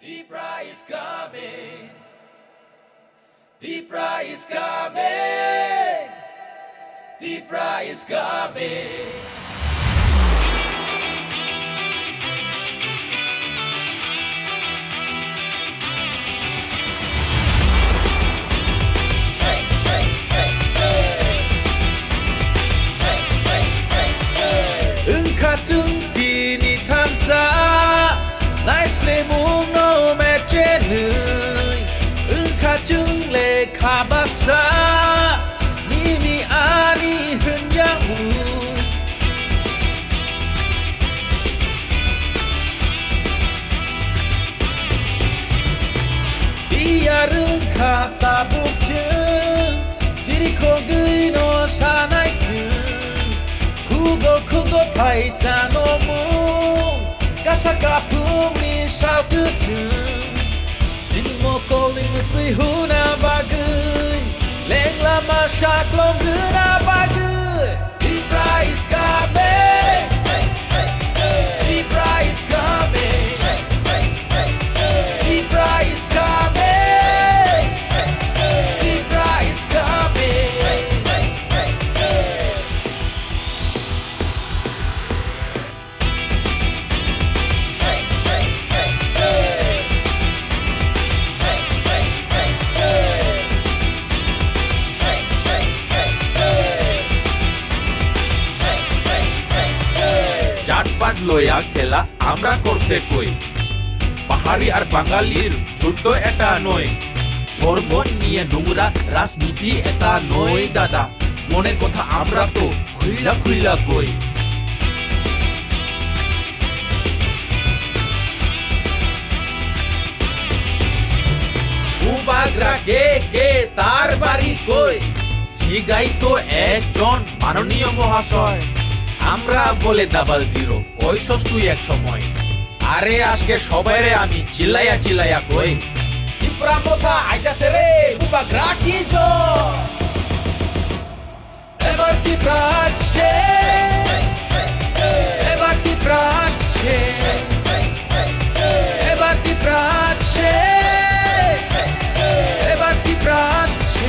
Deepra is coming. Deepra is coming. Deepra is coming. Katun kini tansa Naisle mung no meche nui Katun le kabaksa Nimi ani hunyamu Biarun kata bukjung Jiri kogui no sanai Kugo paisa no mung Kasaka pung ni sao tu chung Jinmo koling mutui huna bagui Leng lama syak lom guna bagui Deepra is coming. Deepra is coming. Deepra is coming. Deepra is coming. জাতপাত লয়া খেলা আমরা করছে কই পাহাড়ি আর বাঙালির ছোট এটা নয় ধর্ম নিয়ে নোংরা রাজনীতি এটা নয় দাদা মনের কথা আমরা তো খুইলা খুইলা কই উবাগরা কে তার বাড়ি কই জিগাই তো একজন মাননীয় মহাশয় আমরা বলে ডাবল জিরো কইছস তুই এক সময় আরে আজকে সবাইরে আমি চিল্লাইয়া কই ডিপ্রা মোথা আইতাছে রে উবাগরা কি জো এবার ডিপ্রা আছে এবার ডিপ্রা আছে এবার ডিপ্রা আছে এবার ডিপ্রা আছে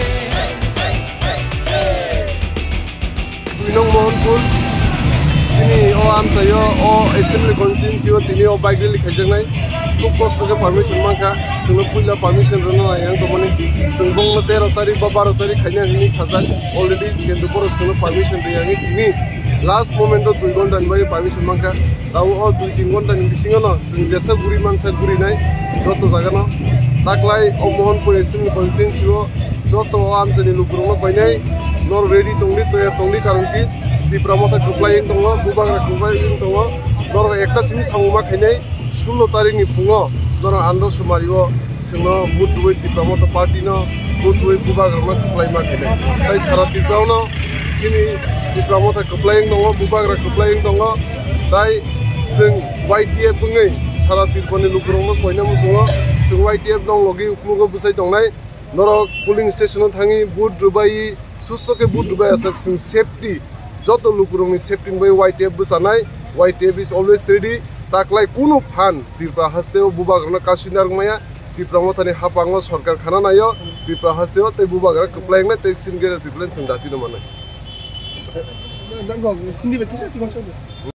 Binong Mohanpur sini o amsayo o assembly constituency o tini o bike rally khajang ko post ke permission mangka sunu puila permission rono yang tomani sungbong na 13 tarikh ba 12 tarikh khanya hini sajak already kendu por sunu permission riyangi tini last moment o 2 gonta ni permission mangka tau o 2-3 gonta ni bisingo no sung jesa guri mansa guri nai joto jaga no taklai o Mohanpur assembly constituency o joto o amsani lukurong no koinai nor ready tongli toya tongli karon ki Deepra motha kuplaying tongo bubagra kuplaying tongo nor ekta simi samuma khainai 16 tarikh ni fungo nor andro sumario sino budwe Deepra motha party no budwe bubagra ma kuplay ma khainai tai sara Deepra no sini Deepra motha kuplaying tongo bubagra kuplaying tongo tai sing YTF bungai sara Deepra ni lukurong ma koina musungo sing YTF dong logi upmugo busai tongnai nor polling station o thangi bud rubai susto ke bud rubai asak sing safety joto lukurong ni safety by YTF busanai YTF is always ready taklai kuno fan Deepra hasteo bubagra kasunar maya Deepra mothani hapango sarkar khana nayo Deepra hasteo te bubagra kuplaying na te singera Deepra sindati no manai